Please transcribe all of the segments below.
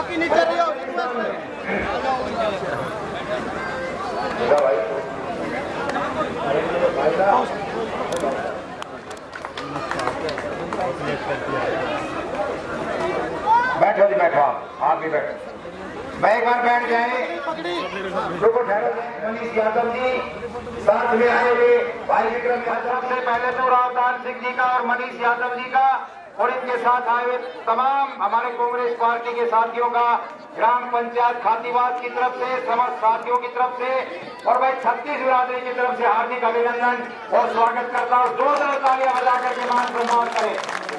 बैठो जी, बैठो आप भी बैठो। मैं एक बार बैठ जाए, रुको ठहरो। मनीष यादव जी साथ में आए हुए भाई विक्रम यादव से पहले तो रावदान सिंह जी का और मनीष यादव जी का और इनके साथ आए हुए तमाम हमारे कांग्रेस पार्टी के साथियों का ग्राम पंचायत खातीवास की तरफ से, समस्त साथियों की तरफ से और भाई 36 बिरादरी की तरफ से हार्दिक अभिनंदन और स्वागत करता हूँ। जोरदार तालियां बजाकर के मान सम्मान करें।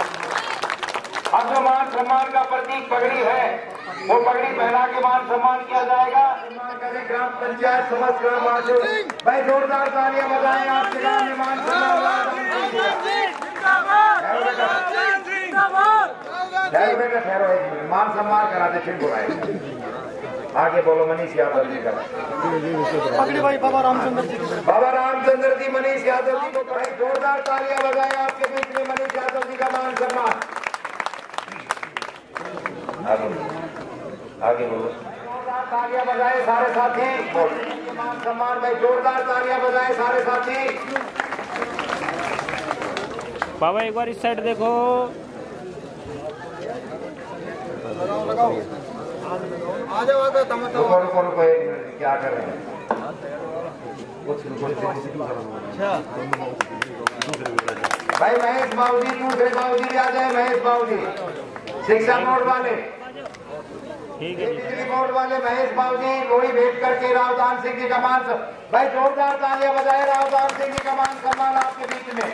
अब जो मान सम्मान का प्रतीक पगड़ी है, वो पगड़ी पहना के मान सम्मान किया जाएगा। ग्राम पंचायत समस्त ग्रामवासियों भाई जोरदार तालियां बजाएं। आपके गांव में मान सम्मान मान सम्मान कराते फिर बुलाए। आगे बोलो मनीष यादव जी का पगड़ी भाई बाबा रामचंद्र जी मनीष यादव जी को भाई जोरदार तालियां बजाएं। आपके बीच में मनीष यादव जी का मान सम्मान। आगे बोलो। जोरदार तालियां बजाए सारे साथी। मान सम्मान भाई जोरदार तालियां बजाए सारे साथी। बाबा एक बार इस साइड देखो। आ जाओ रुको एक मिनट, क्या कर रहे हैं? भाई महेश बाबू जी, दूसरे बाबू जी भी आ जाए। महेश बाबू जी शिक्षा बोर्ड वाले, बिजली बोर्ड वाले महेश बाबू जी लोही भेंट करके रावदान सिंह जी का मान भाई जोरदार तालियां बजाए। रावदान सिंह जी का मान सम्मान आपके बीच में।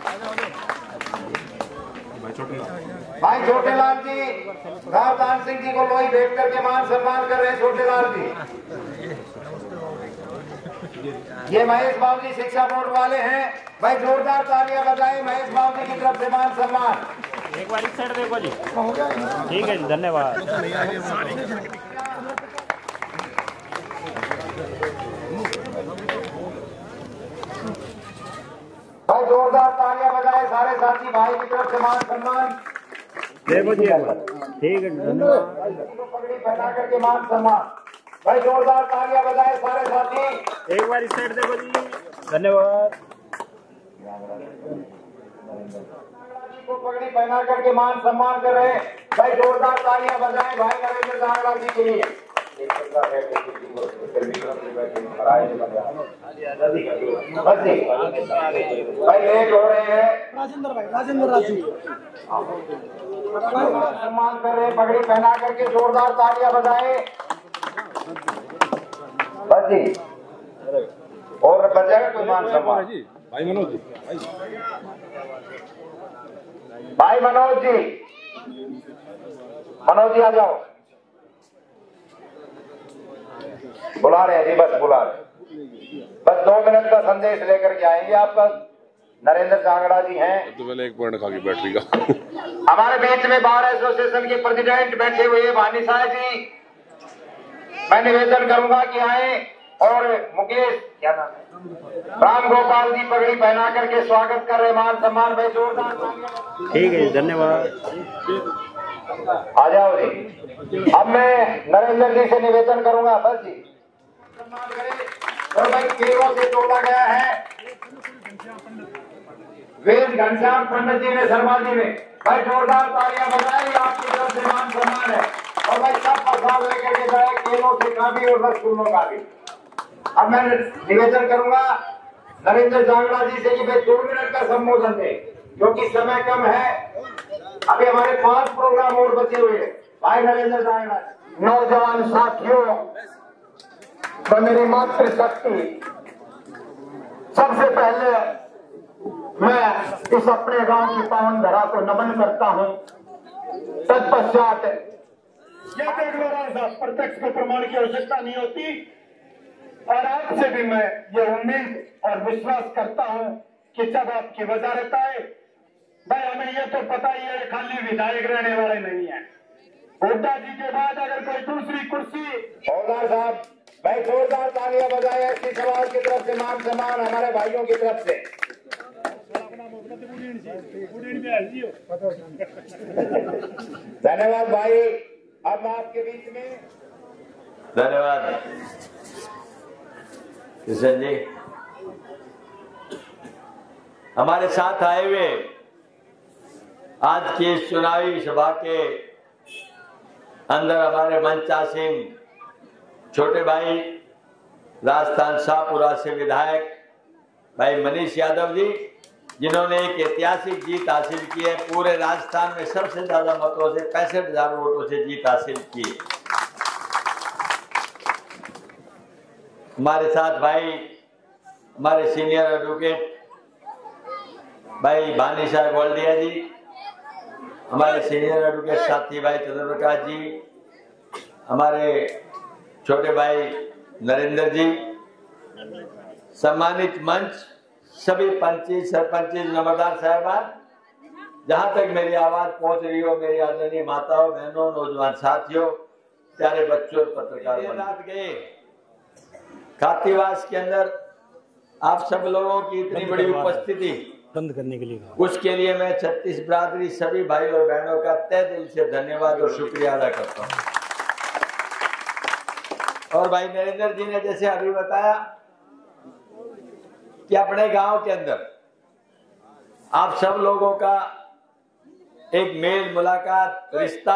भाई छोटेलाल जी रावदान सिंह जी को लोही भेंट करके मान सम्मान कर रहे हैं। छोटेलाल जी, ये महेश बाबू जी शिक्षा बोर्ड वाले हैं। भाई जोरदार तालियां बजाए महेश बाबू जी की तरफ से मान सम्मान। एक बार इस साइड देखो जी। ठीक है जी, धन्यवाद। भाई जोरदार तालियां बजाए सारे साथी भाई की तरफ से मान सम्मान। देखो जी, ठीक है, धन्यवाद। पगड़ी पहना करके मान सम्मान। भाई जोरदार तालियां बजाए सारे साथी। एक बार इस साइड देखो जी, धन्यवाद। को पगड़ी पहना करके मान सम्मान कर रहे हैं। भाई जोरदार तालियां बजाएं भाई नरेंद्र जांगड़ा जी के लिए। भाई लेट हो रहे हैं। राजेंद्र राजू सम्मान कर रहे हैं, पगड़ी पहना करके जोरदार तालियां बजाएं। बस जी, और बजाएगा कोई मान सम्मान। भाई मनोज जी, भाई मनोज जी, मनोज जी आ जाओ। बुला रहे हैं जी, बस बुला रहे। बस 2 मिनट का संदेश लेकर के आएंगे आपका। नरेंद्र जांगड़ा जी हैं। तो पहले एक पॉइंट खा के बैटरी का। हमारे बीच में बार एसोसिएशन के प्रेसिडेंट बैठे हुए भानी साहब जी, मैं निवेदन करूंगा कि आए और मुकेश क्या नाम है, राम गोपाल जी पगड़ी पहना करके स्वागत कर रहे। मान सम्मान भाई जोरदार। ठीक है, धन्यवाद। आ जाओ जी। अब मैं नरेंद्र जी से निवेदन करूंगा बस जी सम्मान करें। और भाई केरों से तोड़ा गया है वेद घनश्याम पंडित जी ने, शर्मा जी ने। भाई जोरदार तालियां बजाएं। आपकी तरफ से मान सम्मान है। और भाई सब प्रसाद लेकर के जाए, केलों से का भी और रसगुल्लों का भी। अब मैं निवेदन करूंगा नरेंद्र जांगड़ा जी से कि भाई 2 मिनट का संबोधन दे, क्योंकि समय कम है। अभी हमारे 5 प्रोग्राम और बचे हुए हैं। भाई नरेंद्र जांगड़ा। नौजवान साथियों, तो मेरी मातृशक्ति, सबसे पहले मैं इस अपने गांव की पावन धरा को नमन करता हूं। तत्पश्चात यह देख लो राज साहब, प्रत्यक्ष के प्रमाण की आवश्यकता नहीं होती। और आपसे भी मैं ये उम्मीद और विश्वास करता हूं कि जब आपकी वजारत आए, भाई हमें ये तो पता ही है खाली विधायक रहने वाले नहीं है। हुड्डा जी के बाद अगर कोई दूसरी कुर्सी। हौलदार साहब भाई जोरदार तालियां बजाए। एसटी समाज की तरफ से मान सम्मान हमारे भाइयों की तरफ से। धन्यवाद भाई। अब मैं आपके बीच में धन्यवाद किशन जी। हमारे साथ आए हुए आज की इस चुनावी सभा के अंदर हमारे मंचासीन छोटे भाई राजस्थान शाहपुरा से विधायक भाई मनीष यादव जी, जिन्होंने एक ऐतिहासिक जीत हासिल की है। पूरे राजस्थान में सबसे ज्यादा मतों से 65,000 वोटों से जीत हासिल की है। हमारे साथ भाई हमारे सीनियर एडवोकेट भाई भानी शाह गोल्डिया जी, हमारे सीनियर एडवोकेट साथी भाई चंद्रप्रकाश जी, हमारे छोटे भाई नरेंद्र जी, सम्मानित मंच, सभी पंची सरपंची नंबरदार साहबान, जहां तक मेरी आवाज पहुंच रही हो, मेरी आदरणीय माताओं बहनों नौजवान साथियों प्यारे बच्चों पत्रकार रात गए खातीवास के अंदर आप सब लोगों की इतनी बड़ी उपस्थिति बंद करने के लिए, उसके लिए मैं छत्तीस बिरादरी सभी भाई और बहनों का तहे दिल से धन्यवाद और शुक्रिया अदा करता हूं। और भाई नरेंद्र जी ने जैसे अभी बताया कि अपने गांव के अंदर आप सब लोगों का एक मेल मुलाकात रिश्ता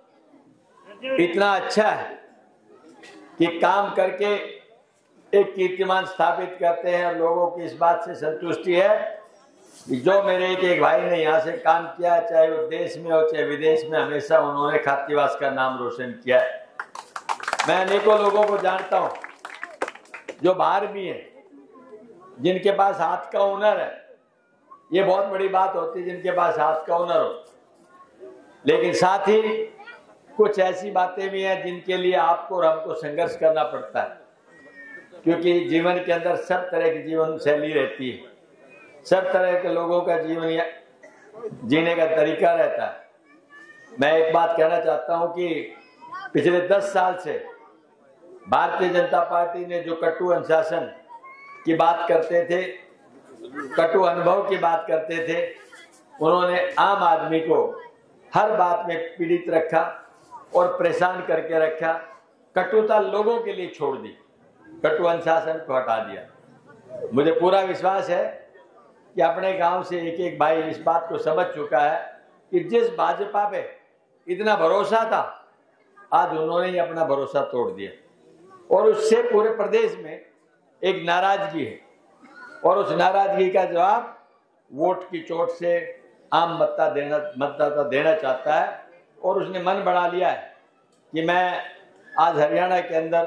इतना अच्छा है कि काम करके एक कीर्तिमान स्थापित करते हैं और लोगों की इस बात से संतुष्टि है कि जो मेरे एक भाई ने यहाँ से काम किया, चाहे वो देश में हो चाहे विदेश में, हमेशा उन्होंने खातीवास का नाम रोशन किया है। मैं अनेकों लोगों को जानता हूं जो बाहर भी हैं, जिनके पास हाथ का हुनर है। ये बहुत बड़ी बात होती है जिनके पास हाथ का हुनर हो, लेकिन साथ ही कुछ ऐसी बातें भी हैं जिनके लिए आपको और हमको संघर्ष करना पड़ता है, क्योंकि जीवन के अंदर सब तरह की जीवन शैली रहती है, सब तरह के लोगों का जीवन जीने का तरीका रहता है। मैं एक बात कहना चाहता हूं कि पिछले 10 साल से भारतीय जनता पार्टी ने जो कटु अनुशासन की बात करते थे, कटु अनुभव की बात करते थे, उन्होंने आम आदमी को हर बात में पीड़ित रखा और परेशान करके रखा। कटुता लोगों के लिए छोड़ दी, कटु अनुशासन को हटा दिया। मुझे पूरा विश्वास है कि अपने गांव से एक एक भाई इस बात को समझ चुका है कि जिस भाजपा पे इतना भरोसा था, आज उन्होंने ही अपना भरोसा तोड़ दिया और उससे पूरे प्रदेश में एक नाराजगी है और उस नाराजगी का जवाब वोट की चोट से आम मतदाता देना चाहता है। और उसने मन बना लिया है कि मैं आज हरियाणा के अंदर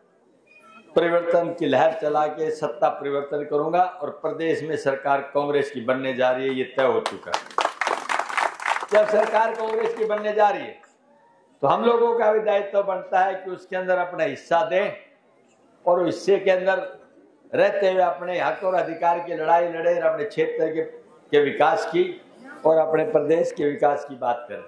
परिवर्तन की लहर चला के सत्ता परिवर्तन करूंगा और प्रदेश में सरकार कांग्रेस की बनने जा रही है, ये तय हो चुका है। जब सरकार कांग्रेस की बनने जा रही है तो हम लोगों का भी दायित्व बनता है कि उसके अंदर अपना हिस्सा दें और हिस्से के अंदर रहते हुए अपने हक और अधिकार की लड़ाई लड़े और अपने क्षेत्र के विकास की और अपने प्रदेश के विकास की बात करें।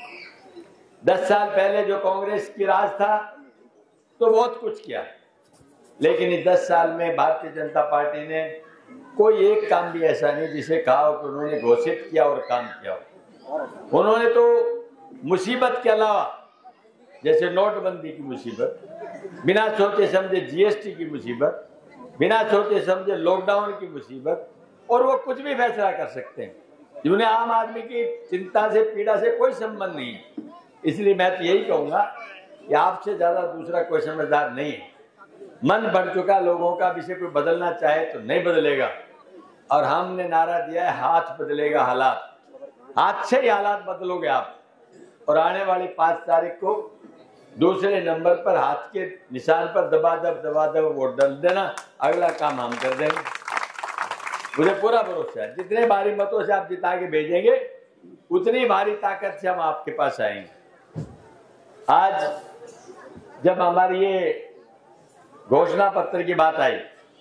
10 साल पहले जो कांग्रेस की राज था तो बहुत कुछ किया, लेकिन इस 10 साल में भारतीय जनता पार्टी ने कोई एक काम भी ऐसा नहीं जिसे कहा कि उन्होंने घोषित किया और काम किया। उन्होंने तो मुसीबत के अलावा, जैसे नोटबंदी की मुसीबत, बिना सोचे समझे जीएसटी की मुसीबत, बिना सोचे समझे लॉकडाउन की मुसीबत, और वो कुछ भी फैसला कर सकते हैं जिन्हें आम आदमी की चिंता से पीड़ा से कोई संबंध नहीं है। इसलिए मैं तो यही कहूंगा कि आपसे ज्यादा दूसरा कोई समझदार नहीं है। मन बढ़ चुका लोगों का, इसे कोई बदलना चाहे तो नहीं बदलेगा। और हमने नारा दिया है, हाथ बदलेगा हालात, हाथ से ही हालात बदलोगे आप। और आने वाली 5 तारीख को दूसरे नंबर पर हाथ के निशान पर दबादब वोट डाल देना, अगला काम हम कर देंगे। मुझे पूरा भरोसा है, जितने भारी मतों से आप जिता के भेजेंगे उतनी भारी ताकत से हम आपके पास आएंगे। आज जब हमारी ये घोषणा पत्र की बात आई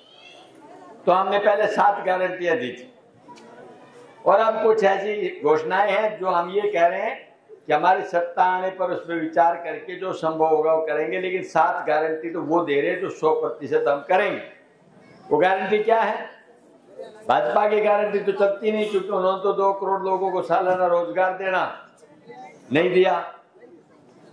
तो हमने पहले 7 गारंटियां दी थी और अब कुछ ऐसी घोषणाएं हैं जो हम ये कह रहे हैं कि हमारी सत्ता आने पर उस पर विचार करके जो संभव होगा वो करेंगे। लेकिन 7 गारंटी तो वो दे रहे हैं जो 100% हम करेंगे। वो गारंटी क्या है? भाजपा की गारंटी तो चलती नहीं, क्योंकि उन्होंने तो 2 करोड़ लोगों को सालाना रोजगार देना नहीं दिया।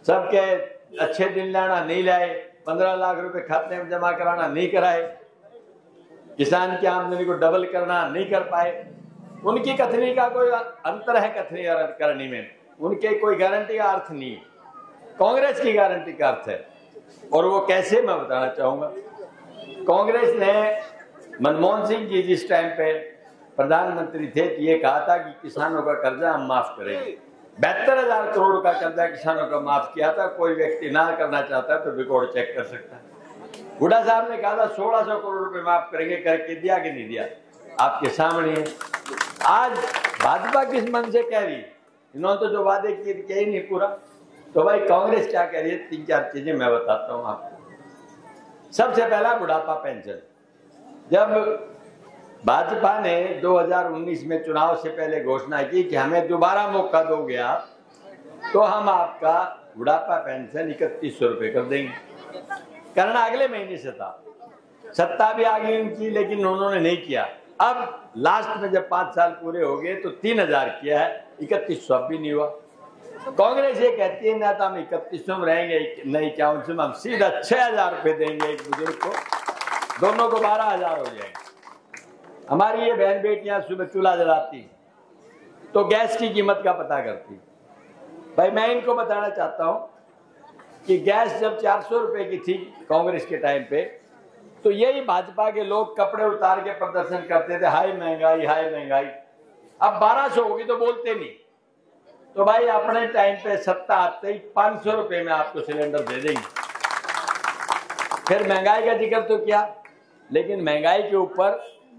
सबके अच्छे दिन लाना नहीं लाए, 15 लाख रुपए खाते में जमा कराना नहीं कराए, किसान की आमदनी को डबल करना नहीं कर पाए। उनकी कथनी का कोई अंतर है कथनी करनी में, उनके कोई गारंटी का अर्थ नहीं है, कांग्रेस की गारंटी का अर्थ है। और वो कैसे, मैं बताना चाहूंगा। कांग्रेस ने मनमोहन सिंह जी जिस टाइम पे प्रधानमंत्री थे तो ये कहा था कि किसानों का कर्जा हम माफ करेंगे। 72,000 करोड़ का कर्जा किसानों का माफ किया था। कोई व्यक्ति ना करना चाहता है तो रिकॉर्ड चेक कर सकता है। हुड्डा साहब ने कहा था 1600 करोड़ रुपए माफ करेंगे, करके दिया कि नहीं दिया, आपके सामने है। आज भाजपा किस मन से कह रही है, इन्होंने तो जो वादे किए किया ही नहीं पूरा। तो भाई कांग्रेस क्या कह रही है, 3-4 चीजें मैं बताता हूं आपको। सबसे पहला बुढ़ापा पेंशन। जब भाजपा ने 2019 में चुनाव से पहले घोषणा की कि हमें दोबारा मौका दोगे आप, तो हम आपका बुढ़ापा पेंशन 3100 रुपए कर देंगे। करना अगले महीने से था, सत्ता भी आ गई उनकी, लेकिन उन्होंने नहीं किया। अब लास्ट में जब 5 साल पूरे हो गए तो 3000 किया है, 3100 भी नहीं हुआ। कांग्रेस ये कहती है ना तो हम 3100 में रहेंगे, नहीं 5100 में, हम सीधा 6000 रुपए देंगे एक बुजुर्ग को, दोनों को 12,000 हो जाएंगे। हमारी ये बहन बेटियां सुबह चूल्हा जलाती तो गैस की कीमत का पता करती। भाई मैं इनको बताना चाहता हूं कि गैस जब 400 रुपए की थी कांग्रेस के टाइम पे, तो यही भाजपा के लोग कपड़े उतार के प्रदर्शन करते थे, हाय महंगाई हाय महंगाई। अब 1200 होगी तो बोलते नहीं। तो भाई अपने टाइम पे सत्ता आते ही 500 रुपए में आपको सिलेंडर दे देंगे। फिर महंगाई का जिक्र तो किया, लेकिन महंगाई के ऊपर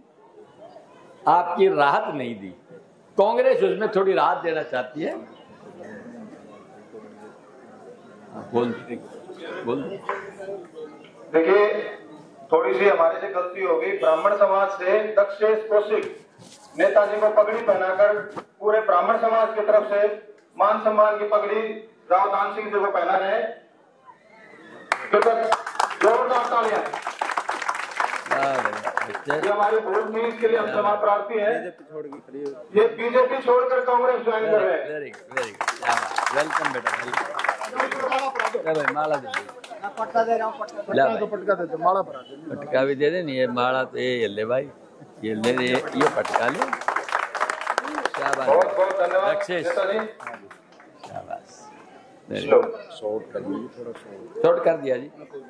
आपकी राहत नहीं दी। कांग्रेस उसमें थोड़ी राहत देना चाहती है। बोल देखिए, थोड़ी सी हमारे से गलती हो गई। ब्राह्मण समाज से दक्षेश कौशिक नेताजी को पगड़ी पहनाकर पूरे ब्राह्मण समाज की तरफ से मान सम्मान की पगड़ी राव दान सिंह जी को पहना रहे। जोरदार तालियां। ये हमारी वोट नहीं, इसके लिए हम क्षमा प्रार्थी है। ये बीजेपी छोड़कर कांग्रेस ज्वाइन कर रहे हैं। वेलकम बेटा, माला दे पटका दे रहा हूँ, पटका दे दो, माला पड़ा दे। पटका भी दे दे। नहीं ये माला तो ये ले भाई, ये ले दे, ये पटका ले। बहुत बहुत धन्यवाद नेताजी। शॉर्ट कर दिया जी।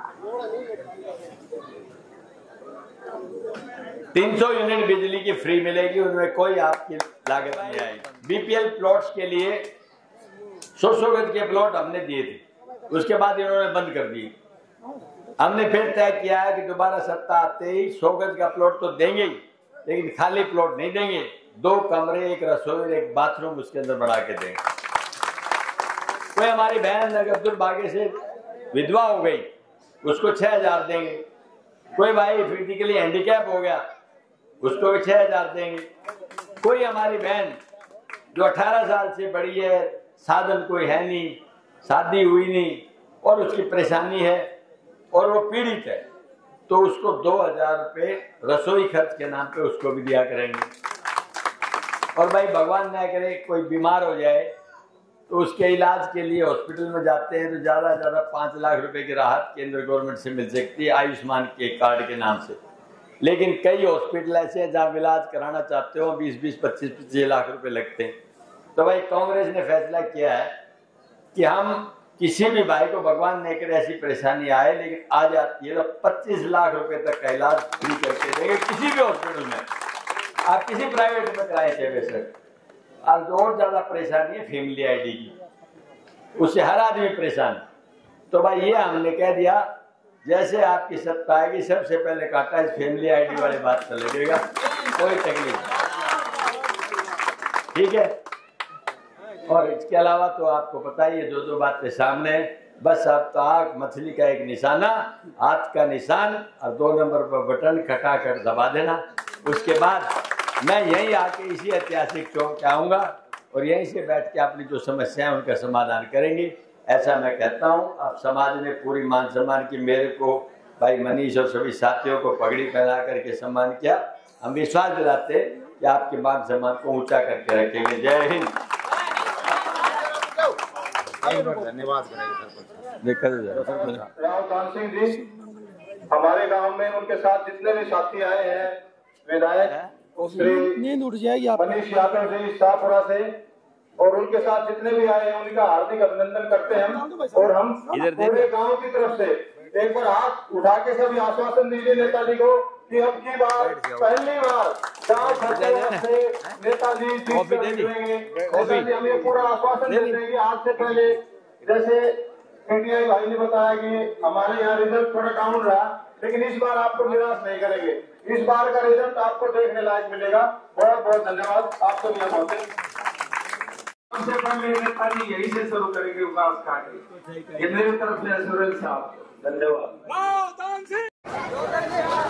300 यूनिट बिजली की फ्री मिलेगी, उनमें कोई आपकी लागत नहीं आएगी। बीपीएल प्लॉट्स के लिए 100 गज के प्लॉट हमने दिए थे, उसके बाद इन्होंने बंद कर दिए। हमने फिर तय किया है कि दोबारा सत्ता आते ही 100 गज का प्लॉट तो देंगे ही, लेकिन खाली प्लॉट नहीं देंगे। 2 कमरे, एक रसोई, एक बाथरूम उसके अंदर बढ़ा के देंगे। कोई हमारी बहन अगर दुर्भाग्य से विधवा हो गई, उसको 6000 देंगे। कोई भाई फिजिकली हैंडीकैप हो गया, उसको भी 6000 देंगे। कोई हमारी बहन जो 18 साल से बड़ी है, साधन कोई है नहीं, शादी हुई नहीं और उसकी परेशानी है और वो पीड़ित है, तो उसको 2000 रुपये रसोई खर्च के नाम पे उसको भी दिया करेंगे। और भाई भगवान ना करे कोई बीमार हो जाए तो उसके इलाज के लिए हॉस्पिटल में जाते हैं तो ज़्यादा से ज़्यादा 5 लाख रुपए की राहत केंद्र गवर्नमेंट से मिल सकती है आयुष्मान के कार्ड के नाम से। लेकिन कई हॉस्पिटल ऐसे हैं जहाँ इलाज कराना चाहते हो 20-20, 25-25 लाख रुपए लगते हैं। तो भाई कांग्रेस ने फैसला किया है कि हम किसी भी भाई को भगवान ने करे ऐसी परेशानी आए लेकिन आ जाती है तो 25 लाख रुपए तक का इलाज फ्री करके देंगे किसी भी हॉस्पिटल में। आप किसी प्राइवेट में कराए थे बेशक। आज और ज्यादा परेशानी है फैमिली आईडी की, उससे हर आदमी परेशान। तो भाई ये हमने कह दिया जैसे आपकी सत्ता आएगी सबसे पहले काटा इस फैमिली आईडी वाले बात से लगेगा, कोई तकलीफ। ठीक है। और इसके अलावा तो आपको पता ही है जो बातें सामने है। बस अब तो आग मछली का एक निशाना, हाथ का निशान और 2 नंबर पर बटन खटा कर दबा देना। उसके बाद मैं यहीं आके इसी ऐतिहासिक चौक पे आऊंगा और यहीं से बैठ के अपनी जो समस्या है उनका समाधान करेंगे, ऐसा मैं कहता हूं। आप समाज ने पूरी मान सम्मान की, मेरे को भाई मनीष और सभी साथियों को पगड़ी पहना करके सम्मान किया। हम विश्वास दिलाते कि आपके मान सम्मान को ऊंचा करके रखेंगे। जय हिंद। धन्यवाद करेंगे देखा राव कान सिंह जी, हमारे गांव में उनके साथ जितने भी साथी आए हैं, विधायक श्री नींद उठ जाएगी आप। मनीष यादव जी शाहपुरा से, और उनके साथ जितने भी आए हैं उनका हार्दिक अभिनंदन करते हैं हम। और हम पूरे गांव की तरफ से एक बार हाथ उठा के सभी आश्वासन दीजिए नेताजी को कि अब की बार पहली बार गांव से नेताजी जीतेंगे। नेताजी हम ये पूरा आश्वासन देते हैं कि आज से पहले, जैसे पीटीआई भाई ने बताया कि हमारे यहाँ रिजल्ट थोड़ा डाउन रहा, लेकिन इस बार आपको निराश नहीं करेंगे। इस बार का रिजल्ट आपको देखने लायक मिलेगा। बहुत बहुत धन्यवाद आपको। सबसे पहले नेताजी यही से शुरू करेंगे विकास कार्य। ये मेरी तरफ से एश्योरेंस है आपको। धन्यवाद।